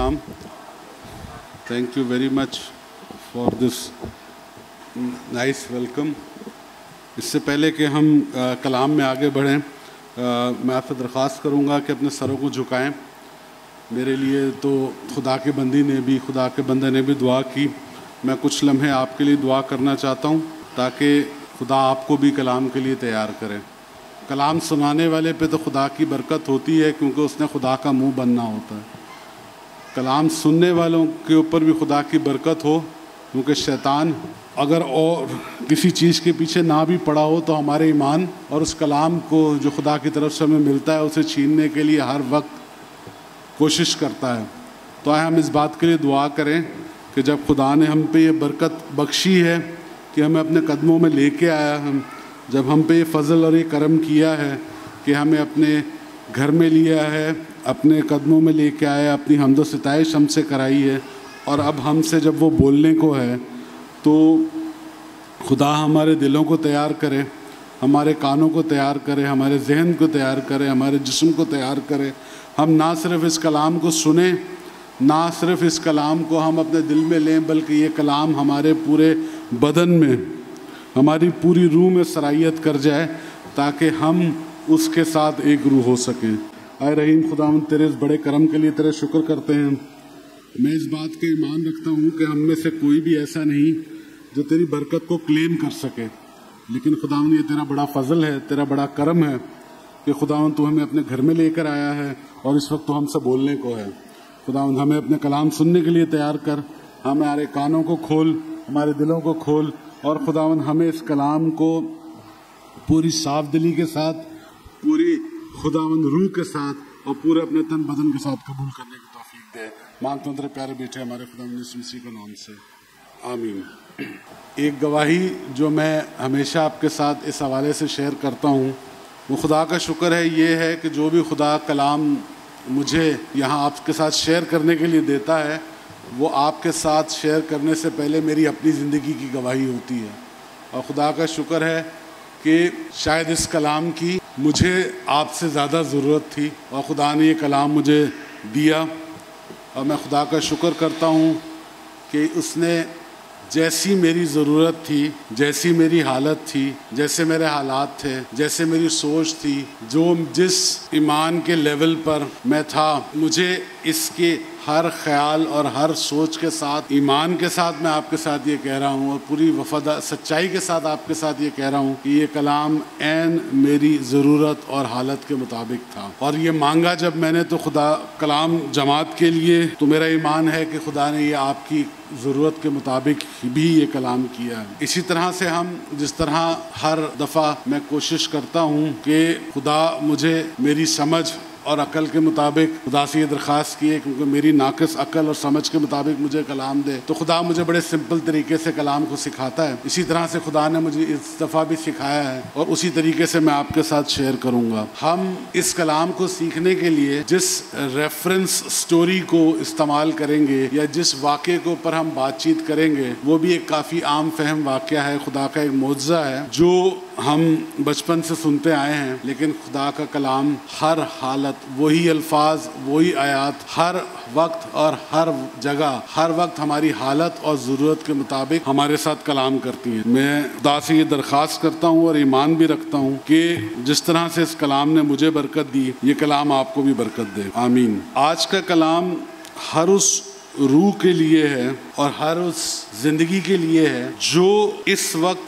सलाम। Thank you very much for this nice welcome. इससे पहले कि हम कलाम में आगे बढ़ें, मैं आपसे दरख्वास्त करूँगा कि अपने सरों को झुकाएं। मेरे लिए तो खुदा के बंदे ने भी दुआ की। मैं कुछ लम्हे आपके लिए दुआ करना चाहता हूँ ताकि खुदा आपको भी कलाम के लिए तैयार करें। कलाम सुनाने वाले पे तो खुदा की बरकत होती है क्योंकि उसने खुदा का मुंह बनना होता है। कलाम सुनने वालों के ऊपर भी खुदा की बरकत हो, क्योंकि शैतान अगर और किसी चीज़ के पीछे ना भी पड़ा हो तो हमारे ईमान और उस कलाम को जो खुदा की तरफ से हमें मिलता है उसे छीनने के लिए हर वक्त कोशिश करता है। तो आए हम इस बात के लिए दुआ करें कि जब खुदा ने हम पे ये बरकत बख्शी है कि हमें अपने कदमों में लेके आया, जब हम पे ये फ़ज़ल और ये करम किया है कि हमें अपने घर में लिया है, अपने कदमों में लेके आया, अपनी हम्द व सिताइश हमसे कराई है, और अब हमसे जब वो बोलने को है तो खुदा हमारे दिलों को तैयार करे, हमारे कानों को तैयार करे, हमारे जहन को तैयार करे, हमारे जिस्म को तैयार करे। हम ना सिर्फ़ इस कलाम को सुने, ना सिर्फ़ इस कलाम को हम अपने दिल में लें, बल्कि ये कलाम हमारे पूरे बदन में, हमारी पूरी रूह में सरायत कर जाए ताकि हम उसके साथ एक रूह हो सकें। आए रहीम खुदावंद, तेरे इस बड़े करम के लिए तेरे शुक्र करते हैं। मैं इस बात का ईमान रखता हूँ कि हम में से कोई भी ऐसा नहीं जो तेरी बरकत को क्लेम कर सके, लेकिन खुदावंद ये तेरा बड़ा फजल है, तेरा बड़ा करम है कि खुदावंद तू हमें अपने घर में लेकर आया है और इस वक्त तो हमसे बोलने को है। खुदावंद हमें अपने कलाम सुनने के लिए तैयार कर, हमारे कानों को खोल, हमारे दिलों को खोल, और खुदावंद हमें इस कलाम को पूरी साफ दिली के साथ, पूरी खुदावंद रूह के साथ और पूरे अपने तन बदन के साथ कबूल करने की तौफीक दे। मांगता हूँ तेरे प्यारे बेटे हमारे खुदावंद यीशु मसीह के नाम से, आमीन। एक गवाही जो मैं हमेशा आपके साथ इस हवाले से शेयर करता हूँ, वो खुदा का शुक्र है ये है कि जो भी खुदा कलाम मुझे यहाँ आपके साथ शेयर करने के लिए देता है, वो आपके साथ शेयर करने से पहले मेरी अपनी ज़िंदगी की गवाही होती है। और खुदा का शुक्र है कि शायद इस कलाम की मुझे आपसे ज़्यादा ज़रूरत थी और खुदा ने ये कलाम मुझे दिया, और मैं खुदा का शुक्र करता हूँ कि उसने जैसी मेरी ज़रूरत थी, जैसी मेरी हालत थी, जैसे मेरे हालात थे, जैसे मेरी सोच थी, जिस ईमान के लेवल पर मैं था, मुझे इसके हर ख्याल और हर सोच के साथ, ईमान के साथ मैं आपके साथ ये कह रहा हूँ और पूरी सच्चाई के साथ आपके साथ ये कह रहा हूँ कि ये कलाम ऐन मेरी ज़रूरत और हालत के मुताबिक था। और ये मांगा जब मैंने तो खुदा कलाम जमात के लिए, तो मेरा ईमान है कि खुदा ने ये आपकी ज़रूरत के मुताबिक भी ये कलाम किया है। इसी तरह से हम जिस तरह हर दफ़ा मैं कोशिश करता हूँ कि खुदा मुझे मेरी समझ और अकल के मुताबिक, खुदा से ये दरख्वास्त की है क्योंकि मेरी नाक़िस अकल और समझ के मुताबिक मुझे कलाम दे, तो खुदा मुझे बड़े सिंपल तरीके से कलाम को सिखाता है। इसी तरह से खुदा ने मुझे इस दफ़ा भी सिखाया है और उसी तरीके से मैं आपके साथ शेयर करूँगा। हम इस कलाम को सीखने के लिए जिस रेफरेंस स्टोरी को इस्तेमाल करेंगे या जिस वाक़े के ऊपर हम बातचीत करेंगे, वो भी एक काफ़ी आम फहम वाक़या है, खुदा का एक मौजज़ा है जो हम बचपन से सुनते आए हैं। लेकिन खुदा का कलाम हर हालत, वही अल्फाज, वही आयात, हर वक्त और हर जगह, हर वक्त हमारी हालत और ज़रूरत के मुताबिक हमारे साथ कलाम करती है। मैं खुदा से ये दरख्वास्त करता हूँ और ईमान भी रखता हूँ कि जिस तरह से इस कलाम ने मुझे बरकत दी, ये कलाम आपको भी बरकत दे, आमीन। आज का कलाम हर उस रूह के लिए है और हर उस ज़िंदगी के लिए है जो इस वक्त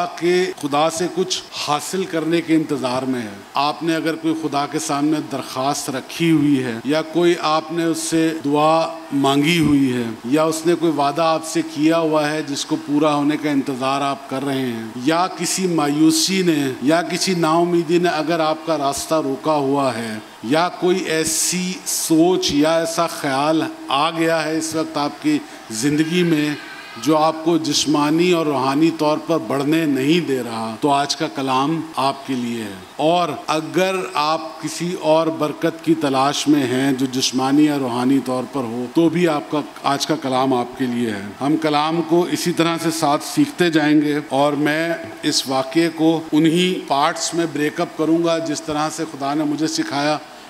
खुदा से कुछ हासिल करने के इंतज़ार में है। आपने अगर कोई खुदा के सामने दरख्वास्त रखी हुई है, या कोई आपने उससे दुआ मांगी हुई है, या उसने कोई वादा आपसे किया हुआ है जिसको पूरा होने का इंतज़ार आप कर रहे हैं, या किसी मायूसी ने या किसी नाउमीदी ने अगर आपका रास्ता रोका हुआ है, या कोई ऐसी सोच या ऐसा ख्याल आ गया है इस वक्त आपकी ज़िंदगी में जो आपको जिस्मानी और रूहानी तौर पर बढ़ने नहीं दे रहा, तो आज का कलाम आपके लिए है। और अगर आप किसी और बरकत की तलाश में हैं जो जिस्मानी या रूहानी तौर पर हो, तो भी आपका आज का कलाम आपके लिए है। हम कलाम को इसी तरह से साथ सीखते जाएंगे और मैं इस वाक़े को उन्हीं पार्ट्स में ब्रेकअप करूँगा जिस तरह से खुदा ने मुझे सिखाया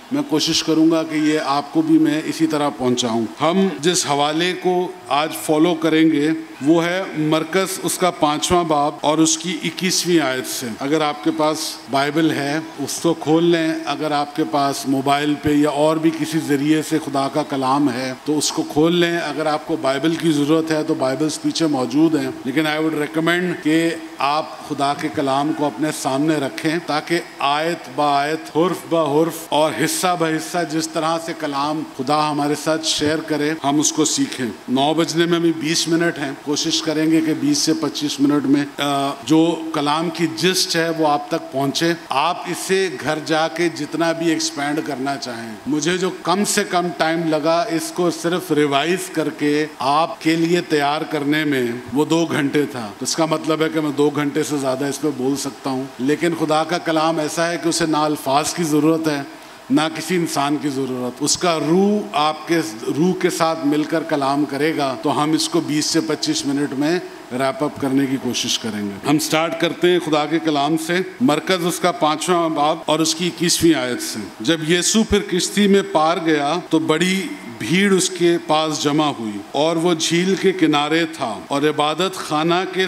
میں کوشش کروں گا کہ یہ آپ کو بھی میں اسی طرح پہنچاؤں. ہم جس حوالے کو آج فالو کریں گے وہ ہے مرکز اس کا 5واں باب اور اس کی 21ویں آیت سے. اگر آپ کے پاس بائبل ہے اس کو کھول لیں. اگر آپ کے پاس موبائل پہ یا اور بھی کسی ذریعے سے خدا کا کلام ہے تو اس کو کھول لیں. اگر آپ کو بائبل کی ضرورت ہے تو بائبلز پیچھے موجود ہیں, لیکن آئی وڈ ریکمینڈ کہ آپ خدا کے کلام کو اپنے سامنے رکھیں تاکہ آیت با آیت, حرف با حرف اور حصہ بہ حصہ جس طرح سے کلام خدا ہمارے ساتھ شیئر کرے ہم اس کو سیکھیں. 9 بجنے میں بھی 20 منٹ ہیں, کوشش کریں گے کہ 20 سے 25 منٹ میں جو کلام کی جسٹ ہے وہ آپ تک پہنچے. آپ اسے گھر جا کے جتنا بھی ایکسپینڈ کرنا چاہیں. مجھے جو کم سے کم ٹائم لگا اس کو صرف ریوائز کر کے آپ کے لیے تیار کرنے میں وہ 2 گھنٹے تھا. تو اس کا مطلب ہے کہ میں 2 گھنٹے سے زیادہ اس پہ بول سکتا ہوں, لیکن خدا کا کلام ایسا ہے کہ اسے نہ الفاظ کی ضرورت ہے نہ کسی انسان کی ضرورت. اس کا روح آپ کے روح کے ساتھ مل کر کلام کرے گا تو ہم اس کو 20 سے 25 منٹ میں ریپ اپ کرنے کی کوشش کریں گے. ہم سٹارٹ کرتے ہیں خدا کے کلام سے, مرکز اس کا 5واں باب اور اس کی 21ویں آیت سے. جب یسوع پھر کشتی میں پار گیا تو بڑی بھیڑ اس کے پاس جمع ہوئی اور وہ جھیل کے کنارے تھا, اور عبادت خانہ کے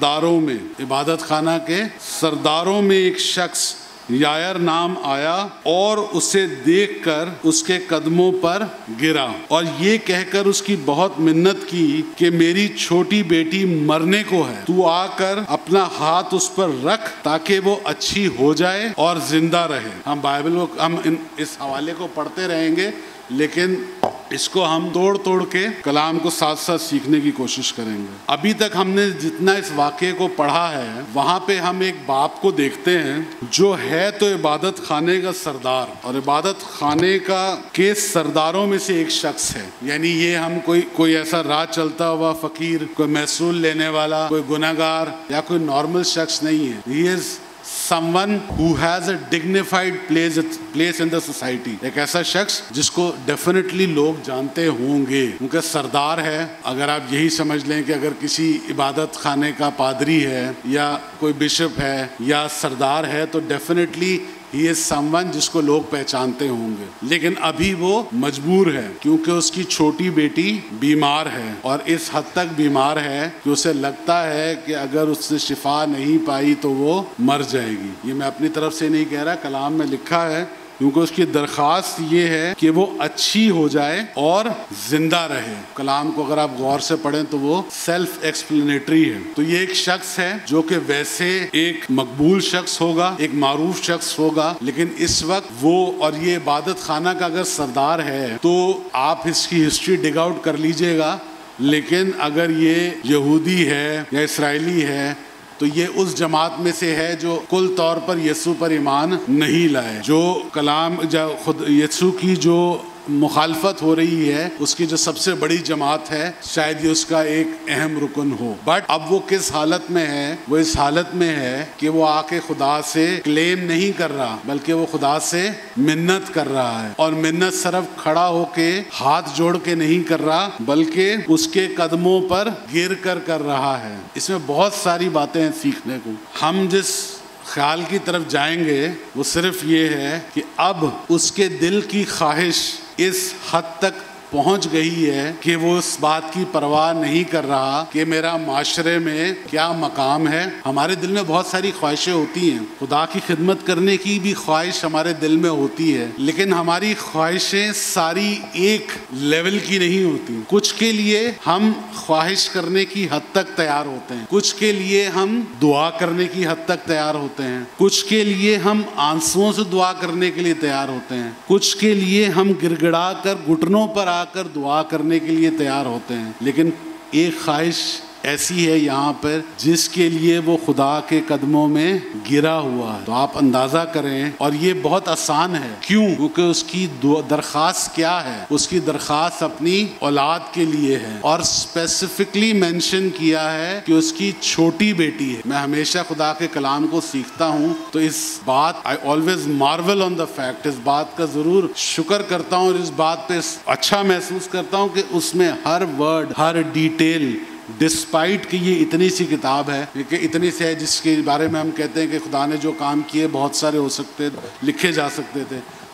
سرداروں میں ایک شخص یائر نام آیا اور اسے دیکھ کر اس کے قدموں پر گرا اور یہ کہہ کر اس کی بہت منت کی کہ میری چھوٹی بیٹی مرنے کو ہے, تو آ کر اپنا ہاتھ اس پر رکھ تاکہ وہ اچھی ہو جائے اور زندہ رہے. ہم بائبل کو ہم اس حوالے کو پڑھتے رہیں گے, لیکن اس کو ہم توڑ کے کلام کو ساتھ ساتھ سیکھنے کی کوشش کریں گے. ابھی تک ہم نے جتنا اس واقعے کو پڑھا ہے وہاں پہ ہم ایک باپ کو دیکھتے ہیں جو ہے تو عبادت خانے کا سردار, اور عبادت خانے کے سرداروں میں سے ایک شخص ہے. یعنی یہ ہم کوئی ایسا راہ چلتا ہوا فقیر, کوئی محصول لینے والا, کوئی گنہگار یا کوئی نارمل شخص نہیں ہے. He is someone who has a dignified place in the society. ایک ایسا شخص جس کو ڈیفینیٹلی لوگ جانتے ہوں گے کیونکہ سردار ہے. اگر آپ یہی سمجھ لیں کہ اگر کسی عبادت خانے کا پادری ہے یا کوئی بشپ ہے یا سردار ہے تو ڈیفینیٹلی ہی از سم ون جس کو لوگ پہچانتے ہوں گے. لیکن ابھی وہ مجبور ہے کیونکہ اس کی چھوٹی بیٹی بیمار ہے, اور اس حد تک بیمار ہے کہ اسے لگتا ہے کہ اگر اس سے شفا نہیں پائی تو وہ مر جائے گی. یہ میں اپنی طرف سے نہیں کہہ رہا, کلام میں لکھا ہے, کیونکہ اس کی درخواست یہ ہے کہ وہ اچھی ہو جائے اور زندہ رہے. کلام کو اگر آپ غور سے پڑھیں تو وہ سیلف ایکسپلینیٹری ہے. تو یہ ایک شخص ہے جو کہ ویسے ایک مقبول شخص ہوگا, ایک معروف شخص ہوگا, لیکن اس وقت وہ اور یہ عبادت خانہ کا اگر سردار ہے تو آپ اس کی ہسٹری ڈگ آؤٹ کر لیجئے گا. لیکن اگر یہ یہودی ہے یا اسرائیلی ہے تو یہ اس جماعت میں سے ہے جو کل طور پر یسوع پر ایمان نہیں لائے. جو کلام خود یسوع کی جو مخالفت ہو رہی ہے اس کی جو سب سے بڑی جماعت ہے, شاید یہ اس کا ایک اہم رکن ہو. بٹ اب وہ کس حالت میں ہے؟ وہ اس حالت میں ہے کہ وہ آ کے خدا سے کلیم نہیں کر رہا بلکہ وہ خدا سے منت کر رہا ہے, اور منت صرف کھڑا ہو کے ہاتھ جوڑ کے نہیں کر رہا بلکہ اس کے قدموں پر گر کر رہا ہے. اس میں بہت ساری باتیں ہیں سیکھنے کو. ہم جس خیال کی طرف جائیں گے وہ صرف یہ ہے کہ اب اس کے دل کی خواہش اس حد تک پہنچ گئی ہے کہ وہ اس بات کی پرواہ نہیں کر رہا کہ میرا معاشرے میں کیا مقام ہے. ہمارے دل میں بہت ساری خواہشیں ہوتی ہیں, خدا کی خدمت کرنے کی بھی خواہش ہمارے دل میں ہوتی ہے, لیکن ہماری خواہشیں ساری ایک لیول کی نہیں ہوتی. کچھ کے لیے ہم خواہش کرنے کی حد تک تیار ہوتے ہیں, کچھ کے لیے ہم دعا کرنے کی حد تک تیار ہوتے ہیں, کچھ کے لیے ہم آنسوؤں سے دعا کرنے کے لیے تیار ہوتے ہیں, کچھ کے لیے ہم گڑ گڑا کر گھٹنوں پر آ کر دعا کرنے کے لیے تیار ہوتے ہیں. لیکن ایک خواہش ایسی ہے یہاں پر جس کے لیے وہ خدا کے قدموں میں گرا ہوا ہے. تو آپ اندازہ کریں, اور یہ بہت آسان ہے. کیوں؟ کیونکہ اس کی درخواست کیا ہے؟ اس کی درخواست اپنی اولاد کے لیے ہے, اور اسپیسیفکلی مینشن کیا ہے کہ اس کی چھوٹی بیٹی ہے. میں ہمیشہ خدا کے کلام کو سیکھتا ہوں تو اس بات I always marvel on the fact, اس بات کا ضرور شکر کرتا ہوں اور اس بات پہ اچھا محسوس کرتا ہوں کہ اس میں ہر ورڈ, ہر ڈیٹیل, ڈسپائٹ کہ یہ اتنی سی کتاب ہے, کہ اتنی سی ہے جس کے بارے میں ہم کہتے ہیں کہ خدا نے جو کام کیے بہت سارے ہو سکتے, لکھے جا سکتے تھے,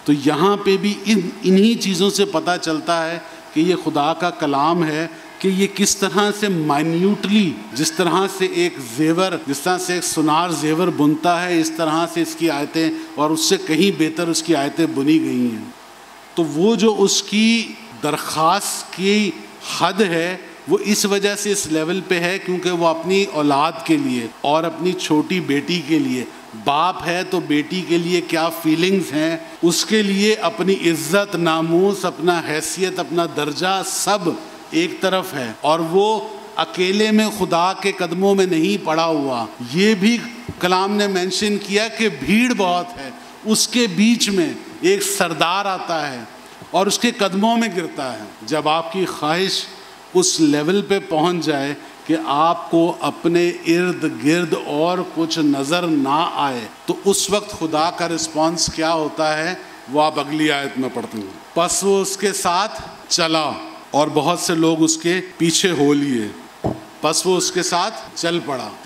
تو یہاں پہ بھی انہی چیزوں سے پتہ چلتا ہے کہ یہ خدا کا کلام ہے، کہ یہ کس طرح سے مائنیوٹلی، جس طرح سے ایک زیور، جس طرح سے ایک سونار زیور بنتا ہے، اس طرح سے اس کی آیتیں اور اس سے کہیں بہتر اس کی آیتیں بنی گئی ہیں۔ تو وہ جو اس کی درخواست کی حد ہے وہ اس وجہ سے اس لیول پہ ہے کیونکہ وہ اپنی اولاد کے لیے اور اپنی چھوٹی بیٹی کے لیے، باپ ہے تو بیٹی کے لیے کیا فیلنگز ہیں، اس کے لیے اپنی عزت، ناموس، اپنا حیثیت، اپنا درجہ سب ایک طرف ہے، اور وہ اکیلے میں خدا کے قدموں میں نہیں پڑا ہوا۔ یہ بھی کلام نے مینشن کیا کہ بھیڑ بہت ہے، اس کے بیچ میں ایک سردار آتا ہے اور اس کے قدموں میں گرتا ہے۔ جب آپ کی خواہش اس لیول پہ پہنچ جائے کہ آپ کو اپنے ارد گرد اور کچھ نظر نہ آئے، تو اس وقت خدا کا رسپانس کیا ہوتا ہے وہ آپ اگلی آیت میں پڑھتے ہیں۔ پس وہ اس کے ساتھ چلا اور بہت سے لوگ اس کے پیچھے ہو لیے۔ پس وہ اس کے ساتھ چل پڑا۔ تو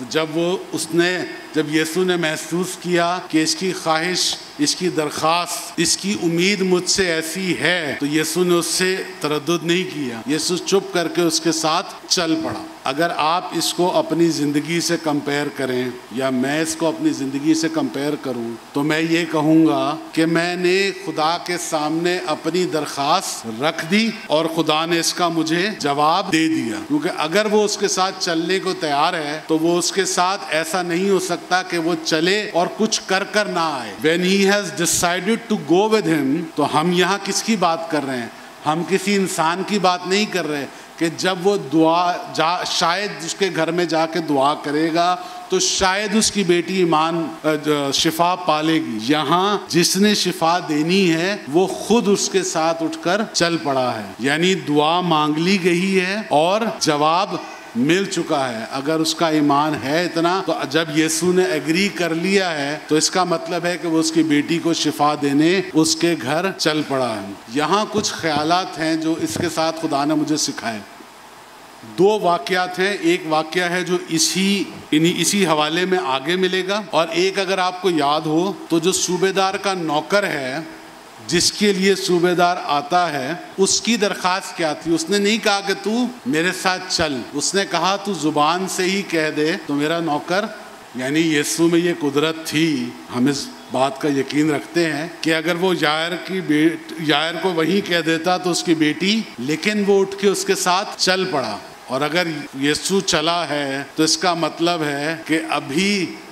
جب یسوع نے محسوس کیا کہ اس کی خواہش، اس کی درخواست، اس کی امید مجھ سے ایسی ہے، تو یسوع نے اس سے تردد نہیں کیا، یسوع چپ کر کے اس کے ساتھ چل پڑا۔ اگر آپ اس کو اپنی زندگی سے کمپیئر کریں یا میں اس کو اپنی زندگی سے کمپیئر کروں تو میں یہ کہوں گا کہ میں نے خدا کے سامنے اپنی درخواست رکھ دی اور خدا نے اس کا مجھے جواب دے دیا، کیونکہ اگر وہ اس کے ساتھ چلنے کو تیار ہے تو وہ اس کے ساتھ ایسا نہیں ہو سکتا کہ وہ چلے اور کچھ کر نہ آئے۔ When he has decided to go with him، تو ہم یہاں کس کی بات کر رہے ہیں؟ ہم کسی انسان کی بات نہیں کر رہے کہ جب وہ شاید اس کے گھر میں جا کے دعا کرے گا تو شاید اس کی بیٹی شفا پالے گی۔ یہاں جس نے شفا دینی ہے وہ خود اس کے ساتھ اٹھ کر چل پڑا ہے، یعنی دعا مانگ لی گئی ہے اور جواب مل چکا ہے۔ اگر اس کا ایمان ہے اتنا، تو جب یسوع نے ایگری کر لیا ہے تو اس کا مطلب ہے کہ وہ اس کی بیٹی کو شفا دینے اس کے گھر چل پڑا ہے۔ یہاں کچھ خیالات ہیں جو اس کے ساتھ خدا نے مجھے سکھائے۔ دو واقعات ہیں، ایک واقعہ ہے جو اسی حوالے میں آگے ملے گا، اور ایک اگر آپ کو یاد ہو تو جو صوبیدار کا نوکر ہے جس کے لیے صوبیدار آتا ہے، اس کی درخواست کیا تھی؟ اس نے نہیں کہا کہ تو میرے ساتھ چل، اس نے کہا تو زبان سے ہی کہہ دے تو میرا نوکر، یعنی یسوع میں یہ قدرت تھی۔ ہم اس بات کا یقین رکھتے ہیں کہ اگر وہ یائر کو وہیں کہہ دیتا تو اس کی بیٹی، لیکن وہ اٹھ کے اس کے ساتھ چل پڑا، اور اگر یسوع چلا ہے تو اس کا مطلب ہے کہ ابھی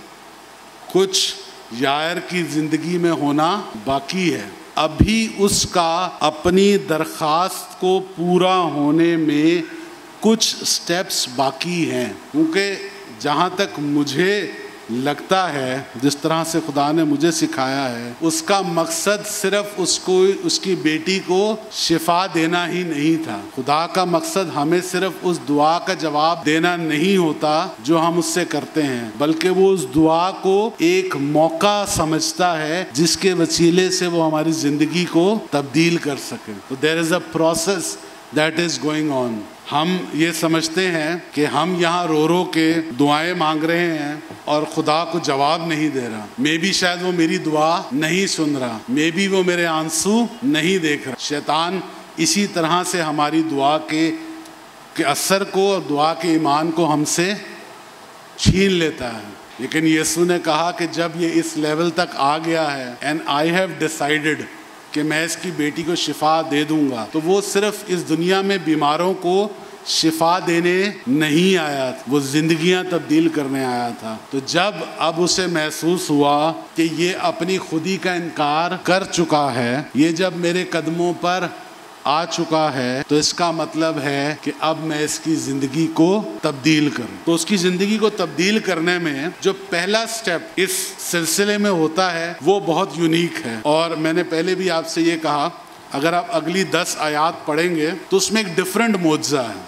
کچھ یائر کی زندگی میں ہونا باقی ہے، ابھی اس کا اپنی درخواست کو پورا ہونے میں کچھ سٹیپس باقی ہیں، کیونکہ جہاں تک مجھے لگتا ہے، جس طرح سے خدا نے مجھے سکھایا ہے، اس کا مقصد صرف اس کی بیٹی کو شفا دینا ہی نہیں تھا۔ خدا کا مقصد ہمیں صرف اس دعا کا جواب دینا نہیں ہوتا جو ہم اس سے کرتے ہیں، بلکہ وہ اس دعا کو ایک موقع سمجھتا ہے جس کے وسیلے سے وہ ہماری زندگی کو تبدیل کر سکے۔ تو there is a process that is going on۔ ہم یہ سمجھتے ہیں کہ ہم یہاں رو کے دعائیں مانگ رہے ہیں اور خدا کو جواب نہیں دے رہا، مے بی شاید وہ میری دعا نہیں سن رہا، مے بی وہ میرے آنسو نہیں دیکھ رہا۔ شیطان اسی طرح سے ہماری دعا کے اثر کو اور دعا کے ایمان کو ہم سے چھین لیتا ہے، لیکن یسوع نے کہا کہ جب یہ اس لیول تک آ گیا ہے and I have decided کہ میں اس کی بیٹی کو شفا دے دوں گا، تو وہ صرف اس دنیا میں بیماروں کو شفا دینے نہیں آیا، وہ زندگیاں تبدیل کرنے آیا تھا۔ تو جب اب اسے محسوس ہوا کہ یہ اپنی خودی کا انکار کر چکا ہے، یہ جب میرے قدموں پر آ چکا ہے، تو اس کا مطلب ہے کہ اب میں اس کی زندگی کو تبدیل کروں۔ تو اس کی زندگی کو تبدیل کرنے میں جو پہلا سٹیپ اس سلسلے میں ہوتا ہے وہ بہت یونیک ہے، اور میں نے پہلے بھی آپ سے یہ کہا اگر آپ اگلی 10 آیات پڑھیں گے تو اس میں ایک ڈیفرنٹ معجزہ ہے۔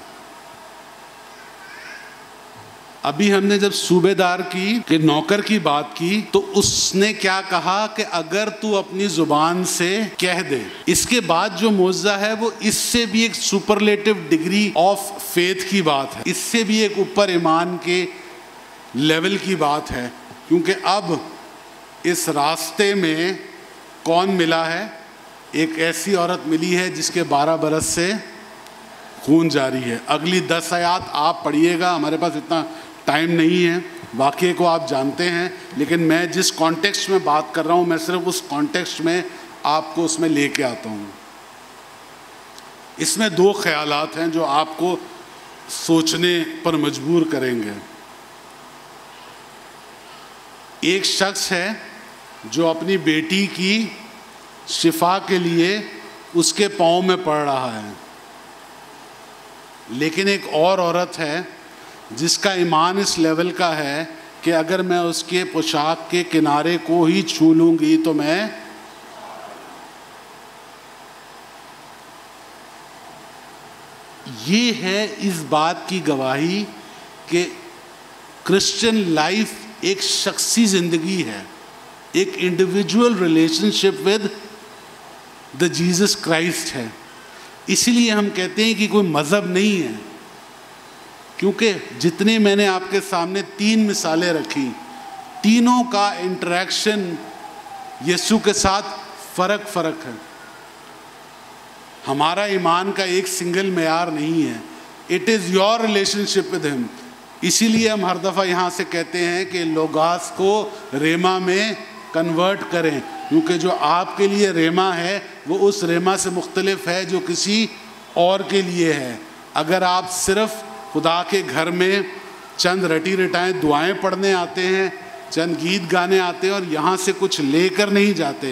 ابھی ہم نے جب صوبیدار کی نوکر کی بات کی تو اس نے کیا کہا کہ اگر تو اپنی زبان سے کہہ دے، اس کے بعد جو معجزہ ہے وہ اس سے بھی ایک سپرلیٹو ڈگری آف فیتھ کی بات ہے، اس سے بھی ایک اوپر ایمان کے لیول کی بات ہے، کیونکہ اب اس راستے میں کون ملا ہے؟ ایک ایسی عورت ملی ہے جس کے 12 برس سے خون جاری ہے. اگلی 10 آیات آپ پڑھیے گا, ہمارے پاس اتنا ٹائم نہیں ہے, واقعے کو آپ جانتے ہیں, لیکن میں جس کانٹیکسٹ میں بات کر رہا ہوں میں صرف اس کانٹیکسٹ میں آپ کو اس میں لے کے آتا ہوں. اس میں 2 خیالات ہیں جو آپ کو سوچنے پر مجبور کریں گے. ایک شخص ہے جو اپنی بیٹی کی شفا کے لیے اس کے پاؤں میں پڑ رہا ہے, لیکن ایک اور عورت ہے جس کا ایمان اس لیول کا ہے کہ اگر میں اس کے پوشاک کے کنارے کو ہی چھو لوں گی تو میں یہ ہے اس بات کی گواہی کہ کرسچن لائف ایک شخصی زندگی ہے, ایک individual relationship with the Jesus Christ ہے. اسی لیے ہم کہتے ہیں کہ کوئی مذہب نہیں ہے, کیونکہ جتنے میں نے آپ کے سامنے 3 مثالیں رکھی, تینوں کا انٹریکشن یسوع کے ساتھ فرق ہے. ہمارا ایمان کا ایک سنگل معیار نہیں ہے. It is your relationship with him. اسی لیے ہم ہر دفعہ یہاں سے کہتے ہیں کہ لوگاس کو ریما میں کنورٹ کریں, کیونکہ جو آپ کے لیے ریما ہے وہ اس ریما سے مختلف ہے جو کسی اور کے لیے ہے. اگر آپ صرف خدا کے گھر میں چند رٹی رٹائیں دعائیں پڑھنے آتے ہیں, چند گیت گانے آتے ہیں اور یہاں سے کچھ لے کر نہیں جاتے,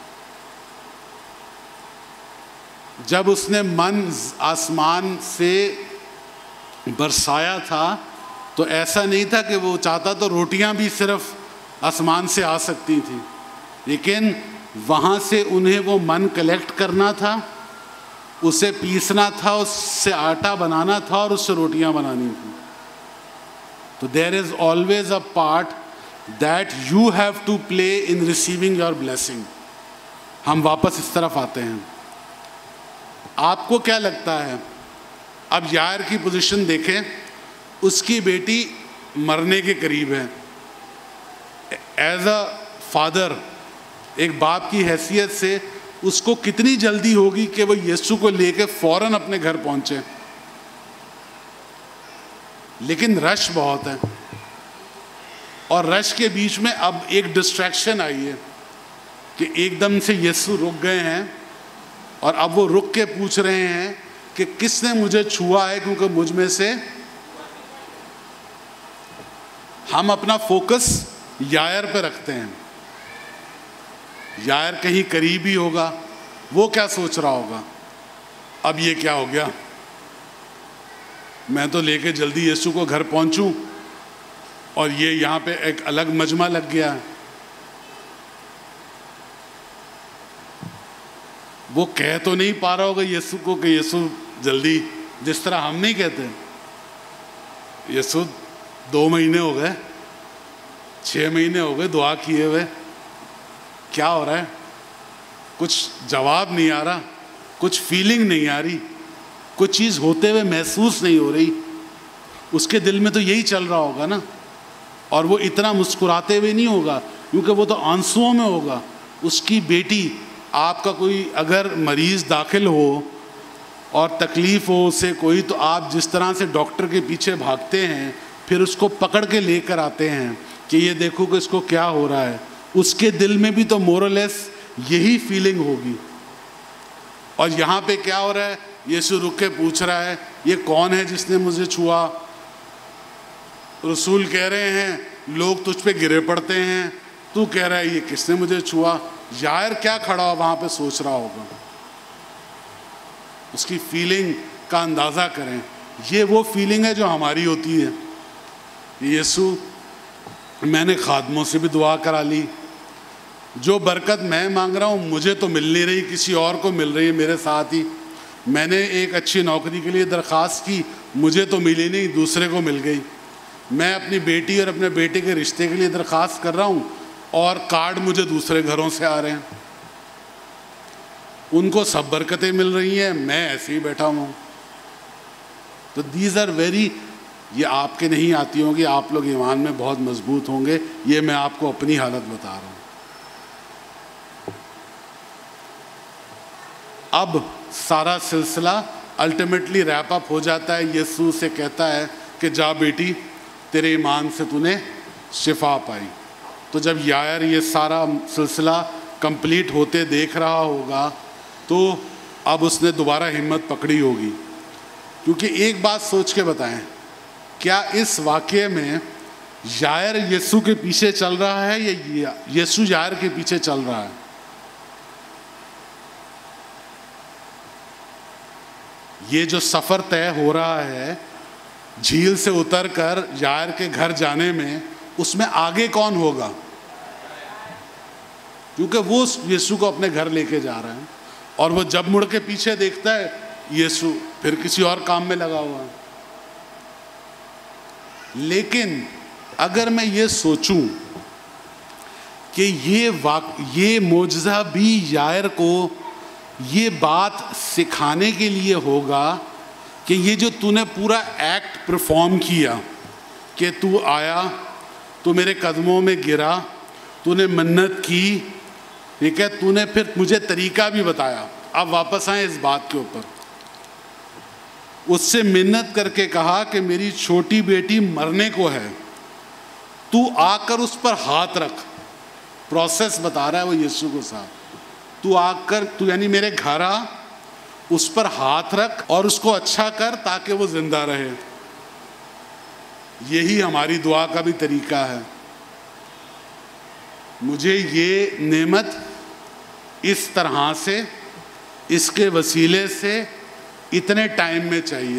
جب اس نے من آسمان سے برسایا تھا تو ایسا نہیں تھا کہ وہ چاہتا تو روٹیاں بھی صرف آسمان سے آ سکتی تھیں, لیکن وہاں سے انہیں وہ من کلیکٹ کرنا تھا, اسے پیسنا تھا, اس سے آٹا بنانا تھا اور اس سے روٹیاں بنانی تھیں. تو there is always a part that you have to play in receiving your blessing. ہم واپس اس طرف آتے ہیں. آپ کو کیا لگتا ہے, اب یائر کی پوزیشن دیکھیں, اس کی بیٹی مرنے کے قریب ہے. ایز اے فادر, ایک باپ کی حیثیت سے اس کو کتنی جلدی ہوگی کہ وہ یسوع کو لے کے فوراً اپنے گھر پہنچے, لیکن رش بہت ہے, اور رش کے بیچ میں اب ایک ڈسٹریکشن آئی ہے کہ ایک دم سے یسوع رک گئے ہیں, اور اب وہ رک کے پوچھ رہے ہیں کہ کس نے مجھے چھوا ہے, کیونکہ مجھ میں سے. ہم اپنا فوکس یائر پہ رکھتے ہیں, یائر کہیں قریب ہی ہوگا, وہ کیا سوچ رہا ہوگا, اب یہ کیا ہو گیا, میں تو لے کے جلدی یسوع کو گھر پہنچوں اور یہ یہاں پہ ایک الگ مجمع لگ گیا. وہ کہہ تو نہیں پا رہا ہوگا یسوع کو کہ یسوع جلدی, جس طرح ہم نہیں کہتے یسوع 2 مہینے ہو گئے, 6 مہینے ہو گئے دعا کیے ہوئے, کیا ہو رہا ہے, کچھ جواب نہیں آ رہا, کچھ فیلنگ نہیں آ رہی, کچھ چیز ہوتے ہوئے محسوس نہیں ہو رہی. اس کے دل میں تو یہی چل رہا ہوگا نا, اور وہ اتنا مسکراتے ہوئے نہیں ہوگا کیونکہ وہ تو آنسوؤں میں ہوگا. اس کی بیٹی, آپ کا کوئی اگر مریض داخل ہو اور تکلیف ہو اسے کوئی, تو آپ جس طرح سے ڈاکٹر کے پیچھے بھاگتے ہیں, پھر اس کو پکڑ کے لے کر آتے ہیں کہ یہ دیکھو کہ اس کو کیا ہو رہا ہے, اس کے دل میں بھی تو مورلیس یہی فیلنگ ہوگی. اور یہاں پہ کیا ہو رہا ہے, یسوع رک کے پوچھ رہا ہے یہ کون ہے جس نے مجھے چھوا. رسول کہہ رہے ہیں لوگ تجھ پہ گرے پڑتے ہیں, تو کہہ رہا ہے یہ کس نے مجھے چھوا. یائر کیا کھڑا ہو وہاں پہ سوچ رہا ہوگا, اس کی فیلنگ کا اندازہ کریں. یہ وہ فیلنگ ہے جو ہماری ہوتی ہے, یسوع میں نے خادموں سے بھی دعا کرا لی, جو برکت میں مانگ رہا ہوں مجھے تو مل نہیں رہی, کسی اور کو مل رہی ہے میرے ساتھ ہی. میں نے ایک اچھی نوکری کے لیے درخواست کی, مجھے تو ملی نہیں, دوسرے کو مل گئی. میں اپنی بیٹی اور اپنے بیٹے کے رشتے کے لیے درخواست کر رہا ہوں اور کارڈ مجھے دوسرے گھروں سے آ رہے ہیں. ان کو سب برکتیں مل رہی ہیں, میں ایسے ہی بیٹھا ہوں. تو دیز آر ویری, یہ آپ کے نہیں آتی ہوں گی, آپ لوگ ایمان میں بہت مضبوط ہوں گے, یہ میں آپ کو اپنی حالت بتا رہا ہوں. اب سارا سلسلہ الٹیمیٹلی ریپ اپ ہو جاتا ہے. یسوع سے کہتا ہے کہ جا بیٹی, تیرے ایمان سے تو نے شفا پائی. تو جب یائر یہ سارا سلسلہ کمپلیٹ ہوتے دیکھ رہا ہوگا تو اب اس نے دوبارہ ہمت پکڑی ہوگی. کیونکہ ایک بات سوچ کے بتائیں, کیا اس واقعے میں یائر یسوع کے پیچھے چل رہا ہے یا یسوع یائر کے پیچھے چل رہا ہے؟ یہ جو سفر طے ہو رہا ہے جھیل سے اتر کر یائر کے گھر جانے میں, اس میں آگے کون ہوگا؟ کیونکہ وہ یسوع کو اپنے گھر لے کے جا رہا ہے, اور وہ جب مڑ کے پیچھے دیکھتا ہے یسوع پھر کسی اور کام میں لگا ہوا ہے. لیکن اگر میں یہ سوچوں کہ یہ معجزہ بھی یائر کو یہ بات سکھانے کے لیے ہوگا کہ یہ جو تو نے پورا ایکٹ پرفارم کیا, کہ تو آیا, تو میرے قدموں میں گرا, تو نے منت کی, ٹھیک ہے, تو نے پھر مجھے طریقہ بھی بتایا. اب واپس آئیں اس بات کے اوپر. اس سے منت کر کے کہا کہ میری چھوٹی بیٹی مرنے کو ہے, تو آ کر اس پر ہاتھ رکھ. پروسیس بتا رہا ہے وہ یسوع کو صاحب. تو آ کر, تو یعنی میرے گھر آ, اس پر ہاتھ رکھ اور اس کو اچھا کر تاکہ وہ زندہ رہے. یہی ہماری دعا کا بھی طریقہ ہے. مجھے یہ نعمت اس طرح سے, اس کے وسیلے سے, اتنے ٹائم میں چاہیے.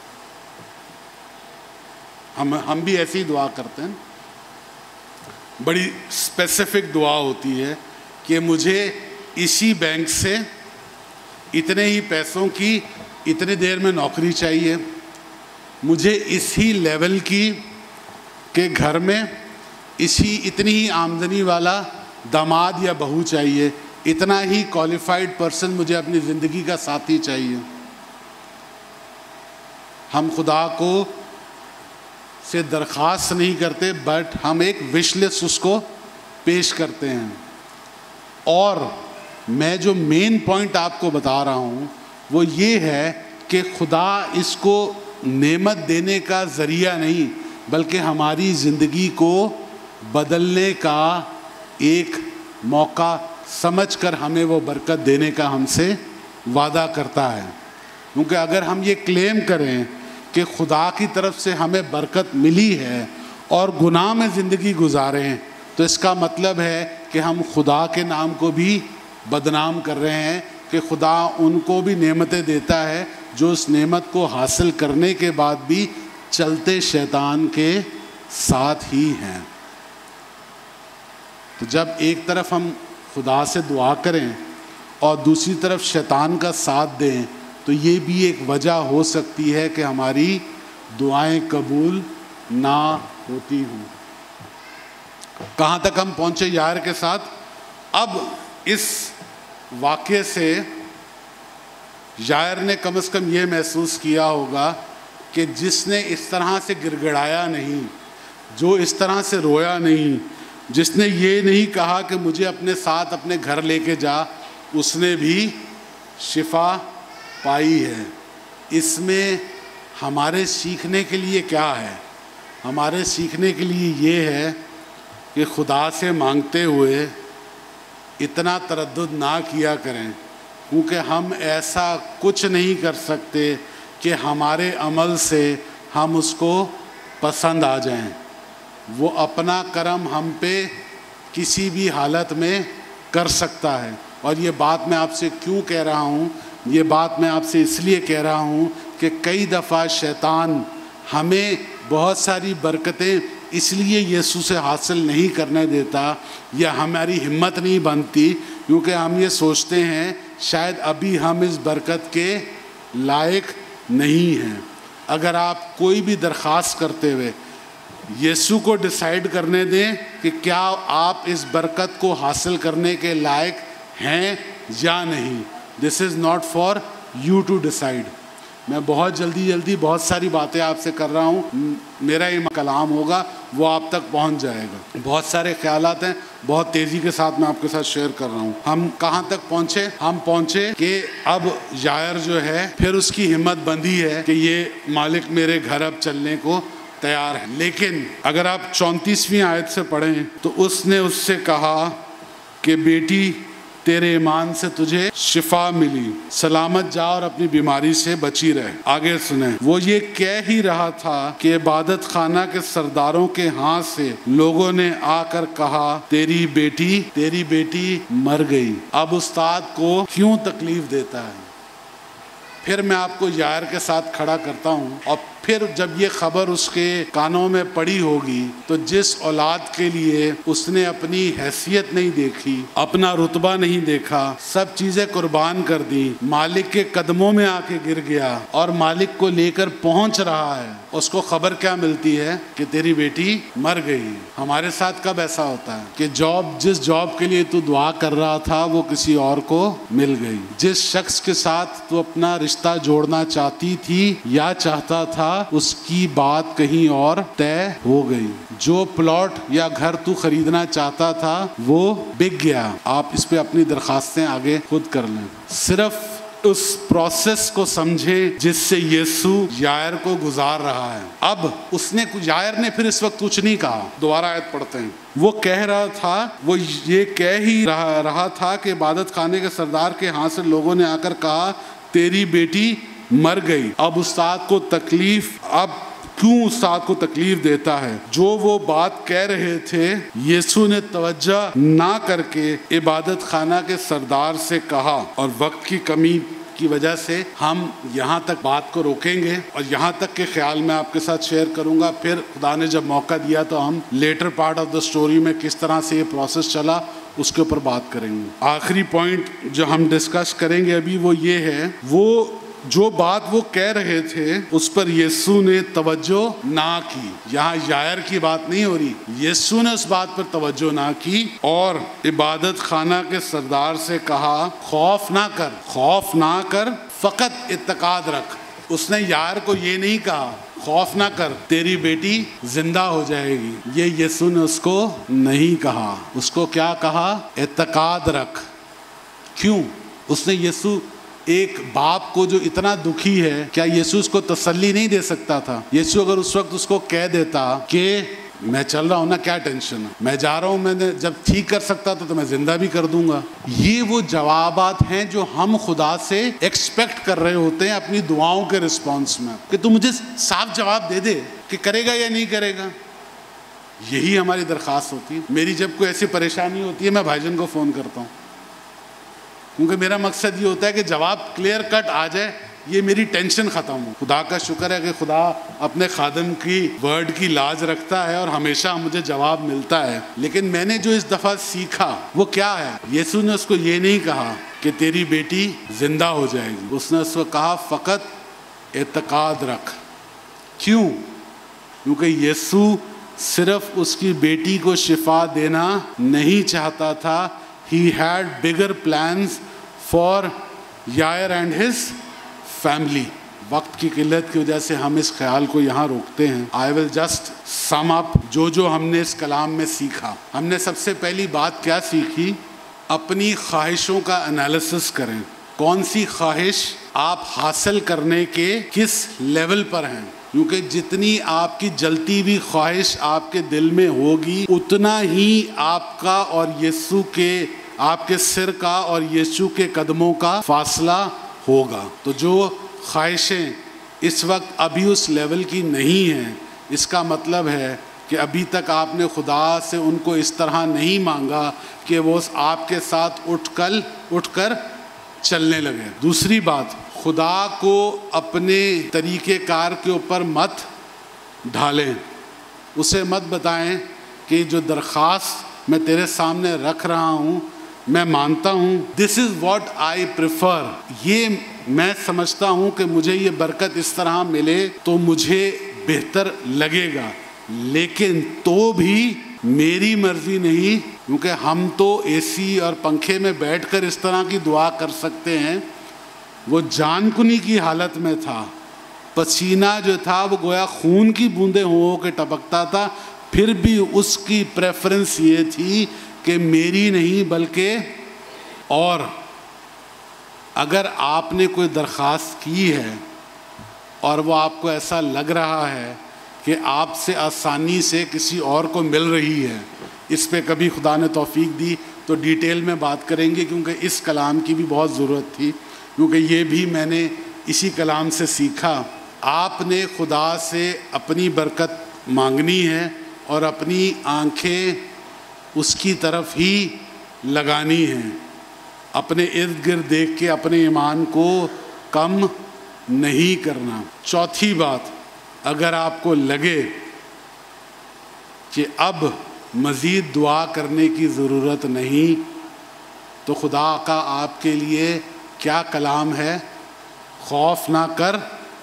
ہم بھی ایسی دعا کرتے ہیں, بڑی اسپیسیفک دعا ہوتی ہے کہ مجھے اسی بینک سے اتنے ہی پیسوں کی اتنے دیر میں نوکری چاہیے, مجھے اسی لیول کی کے گھر میں اتنی ہی آمدنی والا داماد یا بہو چاہیے, اتنا ہی کوالیفائڈ پرسن مجھے اپنی زندگی کا ساتھی چاہیے. ہم خدا کو سے درخواست نہیں کرتے, بٹ ہم ایک وش لسٹ اس کو پیش کرتے ہیں. اور میں جو مین پوائنٹ آپ کو بتا رہا ہوں وہ یہ ہے کہ خدا اس کو نعمت دینے کا ذریعہ نہیں, بلکہ ہماری زندگی کو بدلنے کا ایک موقع سمجھ کر ہمیں وہ برکت دینے کا ہم سے وعدہ کرتا ہے. کیونکہ اگر ہم یہ کلیم کریں کہ خدا کی طرف سے ہمیں برکت ملی ہے اور گناہ میں زندگی گزاریں, تو اس کا مطلب ہے کہ ہم خدا کے نام کو بھی بدنام کر رہے ہیں, کہ خدا ان کو بھی نعمتیں دیتا ہے جو اس نعمت کو حاصل کرنے کے بعد بھی چلتے شیطان کے ساتھ ہی ہیں. تو جب ایک طرف ہم خدا سے دعا کریں اور دوسری طرف شیطان کا ساتھ دیں, تو یہ بھی ایک وجہ ہو سکتی ہے کہ ہماری دعائیں قبول نہ ہوتی ہوں. کہاں تک ہم پہنچے یائر کے ساتھ؟ اب اس واقعے سے یائر نے کم از کم یہ محسوس کیا ہوگا کہ جس نے اس طرح سے گڑگڑایا نہیں, جو اس طرح سے رویا نہیں, جس نے یہ نہیں کہا کہ مجھے اپنے ساتھ اپنے گھر لے کے جا, اس نے بھی شفا پائی ہے. اس میں ہمارے سیکھنے کے لیے کیا ہے؟ ہمارے سیکھنے کے لیے یہ ہے کہ خدا سے مانگتے ہوئے اتنا تردد نہ کیا کریں, کیونکہ ہم ایسا کچھ نہیں کر سکتے کہ ہمارے عمل سے ہم اس کو پسند آ جائیں. وہ اپنا کرم ہم پہ کسی بھی حالت میں کر سکتا ہے. اور یہ بات میں آپ سے کیوں کہہ رہا ہوں؟ یہ بات میں آپ سے اس لیے کہہ رہا ہوں کہ کئی دفعہ شیطان ہمیں بہت ساری برکتیں اس لیے یسوع سے حاصل نہیں کرنے دیتا, یا ہماری ہمت نہیں بنتی, کیونکہ ہم یہ سوچتے ہیں شاید ابھی ہم اس برکت کے لائق نہیں ہیں. اگر آپ کوئی بھی درخواست کرتے ہوئے یسوع کو ڈیسائیڈ کرنے دیں کہ کیا آپ اس برکت کو حاصل کرنے کے لائق ہیں یا نہیں, this is not for you to decide. میں بہت جلدی بہت ساری باتیں آپ سے کر رہا ہوں، میرا یہ کلام ہوگا وہ آپ تک پہنچ جائے گا۔ بہت سارے خیالات ہیں، بہت تیزی کے ساتھ میں آپ کے ساتھ شیئر کر رہا ہوں۔ ہم کہاں تک پہنچے؟ ہم پہنچے کہ اب یائر جو ہے پھر اس کی ہمت بندھی ہے کہ یہ مالک میرے گھر اب چلنے کو تیار ہے، لیکن اگر آپ 34ویں آیت سے پڑھیں تو اس نے اس سے کہا کہ بیٹی تیرے ایمان سے تجھے شفا ملی، سلامت جا اور اپنی بیماری سے بچی رہے۔ آگے سنیں، وہ یہ کہہ ہی رہا تھا کہ عبادت خانہ کے سرداروں کے ہاں سے لوگوں نے آ کر کہا تیری بیٹی مر گئی۔ اب استاد کو کیوں تکلیف دیتا ہے؟ پھر میں آپ کو یائر کے ساتھ کھڑا کرتا ہوں، اور پھر جب یہ خبر اس کے کانوں میں پڑی ہوگی تو جس اولاد کے لیے اس نے اپنی حیثیت نہیں دیکھی، اپنا رتبہ نہیں دیکھا، سب چیزیں قربان کر دی، مالک کے قدموں میں آ کے گر گیا اور مالک کو لے کر پہنچ رہا ہے، اس کو خبر کیا ملتی ہے کہ تیری بیٹی مر گئی۔ ہمارے ساتھ کب ایسا ہوتا ہے کہ جس جاب کے لیے تو دعا کر رہا تھا وہ کسی اور کو مل گئی، جس شخص کے ساتھ تو اپنا رشتہ جوڑنا چاہتی تھی یا چاہتا تھا اس کی بات کہیں اور طے ہو گئی، جو پلاٹ یا گھر تو خریدنا چاہتا تھا وہ بک گیا۔ آپ اس پہ اپنی درخواستیں آگے خود کر لیں۔ صرف اس پروسیس کو سمجھیں جس سے یسوع یائر کو گزار رہا ہے۔ اب یائر نے پھر اس وقت کچھ نہیں کہا، دوبارہ آیت پڑھتے ہیں، وہ کہہ رہا تھا، وہ یہ کہہ ہی رہا تھا کہ عبادت خانے کے سردار کے ہاں سے لوگوں نے آ کر کہا تیری بیٹی مر گئی۔ اب کیوں استاد کو تکلیف دیتا ہے؟ جو وہ بات کہہ رہے تھے یسوع نے توجہ نہ کر کے عبادت خانہ کے سردار سے کہا، اور وقت کی کمی کی وجہ سے ہم یہاں تک بات کو روکیں گے اور یہاں تک کے خیال میں آپ کے ساتھ شیئر کروں گا، پھر خدا نے جب موقع دیا تو ہم later part of the story میں کس طرح سے یہ پروسیس چلا اس کے اوپر بات کریں گے۔ آخری پوائنٹ جو ہم ڈسکس کریں گے ابھی وہ یہ ہے، وہ جو بات وہ کہہ رہے تھے اس پر یسوع نے توجہ نہ کی۔ یہاں یائر کی بات نہیں ہو رہی، یسوع نے اس بات پر توجہ نہ کی اور عبادت خانہ کے سردار سے کہا خوف نہ کر فقط اعتقاد رکھ۔ اس نے یائر کو یہ نہیں کہا خوف نہ کر تیری بیٹی زندہ ہو جائے گی، یہ یسوع نے اس کو نہیں کہا، اس کو کیا کہا؟ اعتقاد رکھ۔ کیوں؟ اس نے یسوع ایک باپ کو جو اتنا دکھی ہے، کیا یسوع اس کو تسلی نہیں دے سکتا تھا؟ یسوع اگر اس وقت اس کو کہہ دیتا کہ میں چل رہا ہوں نا، کیا ٹینشن ہے، میں جا رہا ہوں، میں نے جب ٹھیک کر سکتا تھا تو میں زندہ بھی کر دوں گا۔ یہ وہ جوابات ہیں جو ہم خدا سے ایکسپیکٹ کر رہے ہوتے ہیں اپنی دعاؤں کے رسپانس میں، کہ تو مجھے صاف جواب دے دے کہ کرے گا یا نہیں کرے گا۔ یہی ہماری درخواست ہوتی ہے۔ میری جب کوئی ایسی پریشانی ہوتی ہے میں بھائی جان کو فون کرتا ہوں، کیونکہ میرا مقصد یہ ہوتا ہے کہ جواب کلیئر کٹ آ جائے، یہ میری ٹینشن ختم ہو۔ خدا کا شکر ہے کہ خدا اپنے خادم کی ورڈ کی لاج رکھتا ہے اور ہمیشہ مجھے جواب ملتا ہے، لیکن میں نے جو اس دفعہ سیکھا وہ کیا ہے؟ یسوع نے اس کو یہ نہیں کہا کہ تیری بیٹی زندہ ہو جائے گی، اس نے اس کو کہا فقط اعتقاد رکھ۔ کیوں؟ کیونکہ یسوع صرف اس کی بیٹی کو شفا دینا نہیں چاہتا تھا، he had bigger plans for Yair and his family. وقت کی قلت کی وجہ سے ہم اس خیال کو یہاں روکتے ہیں۔ I will just sum up جو ہم نے اس کلام میں سیکھا۔ ہم نے سب سے پہلی بات کیا سیکھی؟ اپنی خواہشوں کا انالیسس کریں، کون سی خواہش آپ حاصل کرنے کے کس لیول پر ہیں، کیونکہ جتنی آپ کی جلتی ہوئی خواہش آپ کے دل میں ہوگی اتنا ہی آپ کا اور یسوع کے، آپ کے سر کا اور یسوع کے قدموں کا فاصلہ ہوگا۔ تو جو خواہشیں اس وقت ابھی اس لیول کی نہیں ہیں، اس کا مطلب ہے کہ ابھی تک آپ نے خدا سے ان کو اس طرح نہیں مانگا کہ وہ آپ کے ساتھ اٹھ کر چلنے لگے۔ دوسری بات، خدا کو اپنے طریقہ کار کے اوپر مت ڈھالیں، اسے مت بتائیں کہ جو درخواست میں تیرے سامنے رکھ رہا ہوں میں مانتا ہوں، دس از واٹ آئی پریفر، یہ میں سمجھتا ہوں کہ مجھے یہ برکت اس طرح ملے تو مجھے بہتر لگے گا، لیکن تو بھی میری مرضی نہیں، کیونکہ ہم تو اے سی اور پنکھے میں بیٹھ کر اس طرح کی دعا کر سکتے ہیں۔ وہ جان کنی کی حالت میں تھا پسینہ جو تھا وہ گویا خون کی بوندیں ہو کے ٹپکتا تھا، پھر بھی اس کی پریفرنس یہ تھی کہ میری نہیں بلکہ اور اگر آپ نے کوئی درخواست کی ہے اور وہ آپ کو ایسا لگ رہا ہے کہ آپ سے آسانی سے کسی اور کو مل رہی ہے، اس پہ کبھی خدا نے توفیق دی تو ڈیٹیل میں بات کریں گے، کیونکہ اس کلام کی بھی بہت ضرورت تھی، کیونکہ یہ بھی میں نے اسی کلام سے سیکھا۔ آپ نے خدا سے اپنی برکت مانگنی ہے اور اپنی آنکھیں اس کی طرف ہی لگانی ہیں، اپنے ارد گرد دیکھ کے اپنے ایمان کو کم نہیں کرنا۔ چوتھی بات، اگر آپ کو لگے کہ اب مزید دعا کرنے کی ضرورت نہیں، تو خدا کا آپ کے لیے کیا کلام ہے؟ خوف نہ کر،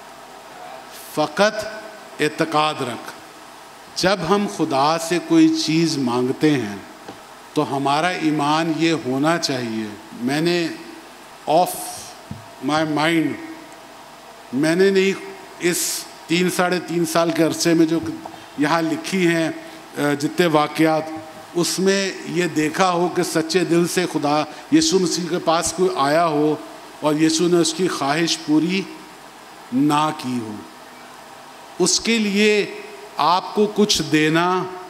فقط اعتقاد رکھ۔ جب ہم خدا سے کوئی چیز مانگتے ہیں تو ہمارا ایمان یہ ہونا چاہیے، میں نے آف مائی مائنڈ، میں نے نہیں اس 3-3.5 سال کے عرصے میں جو یہاں لکھی ہیں جتنے واقعات، اس میں یہ دیکھا ہو کہ سچے دل سے خدا یسوع مسیح کے پاس کوئی آیا ہو اور یسوع نے اس کی خواہش پوری نہ کی ہو۔ اس کے لیے آپ کو کچھ دینا،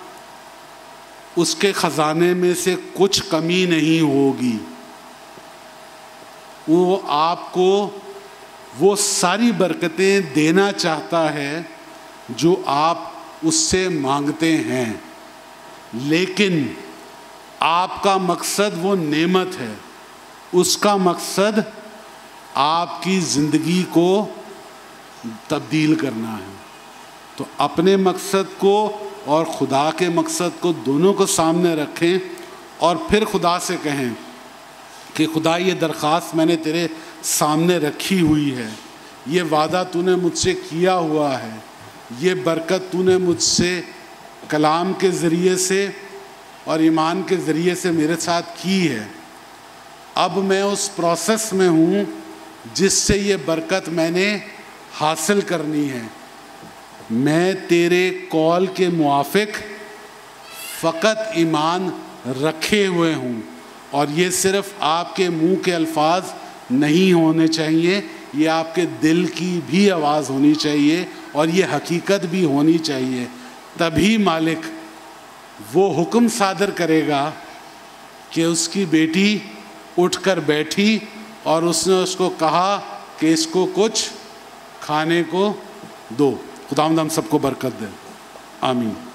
اس کے خزانے میں سے کچھ کمی نہیں ہوگی، وہ آپ کو وہ ساری برکتیں دینا چاہتا ہے جو آپ اس سے مانگتے ہیں، لیکن آپ کا مقصد وہ نعمت ہے، اس کا مقصد آپ کی زندگی کو تبدیل کرنا ہے۔ تو اپنے مقصد کو اور خدا کے مقصد کو دونوں کو سامنے رکھیں اور پھر خدا سے کہیں کہ خدا یہ درخواست میں نے تیرے سامنے رکھی ہوئی ہے، یہ وعدہ تو نے مجھ سے کیا ہوا ہے، یہ برکت تو نے مجھ سے کلام کے ذریعے سے اور ایمان کے ذریعے سے میرے ساتھ کی ہے، اب میں اس پروسیس میں ہوں جس سے یہ برکت میں نے حاصل کرنی ہے، میں تیرے قول کے موافق فقط ایمان رکھے ہوئے ہوں، اور یہ صرف آپ کے منہ کے الفاظ نہیں ہونے چاہیے، یہ آپ کے دل کی بھی آواز ہونی چاہیے اور یہ حقیقت بھی ہونی چاہیے، تبھی مالک وہ حکم صادر کرے گا کہ اس کی بیٹی اٹھ کر بیٹھی اور اس نے اس کو کہا کہ اس کو کچھ کھانے کو دو۔ خداوند ہم سب کو برکت دے، آمین۔